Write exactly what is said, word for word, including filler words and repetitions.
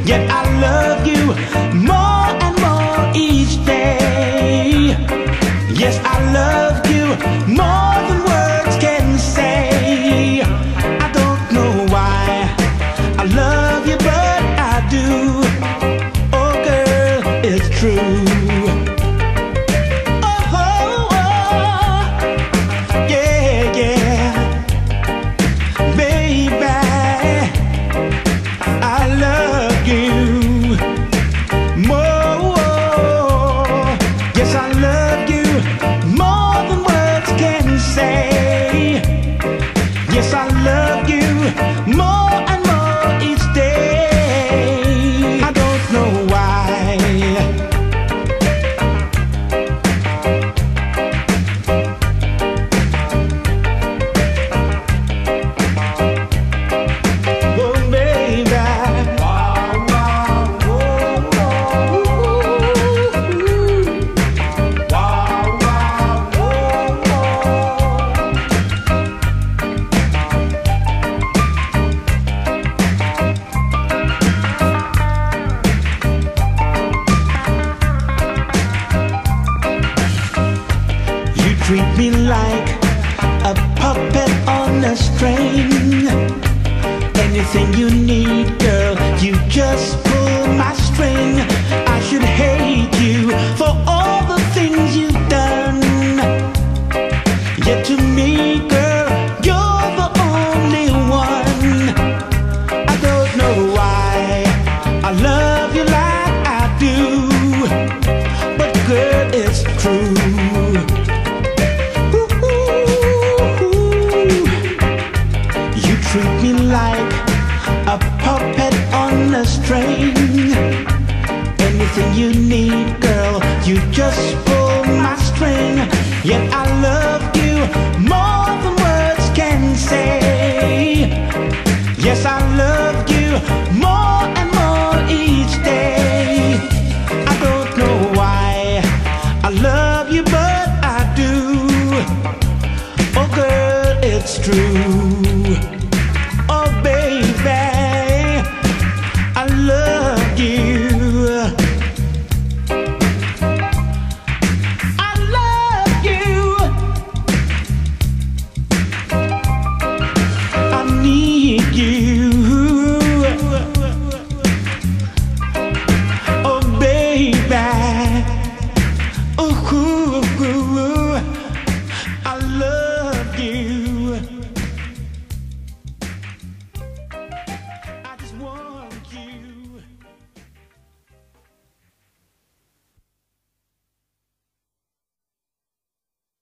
Yet I love you more and more each day. Yes, I love you more than words can say. I don't know why I love you, but I do. Oh girl, it's true. Yes, I love you more and more each day. I don't know why. Oh, baby. Wow, wow, whoa, whoa. Wow, wow, whoa, whoa. Treat me like a puppet on a string. Anything you need, girl, you just pull my string. I should hate you for all the things you've done. Yet to me, girl, you're the only one. I don't know why I love you like I do, but girl, it's true. Treat me like a puppet on a string. Anything you need, girl, you just pull my string. Yet I love you more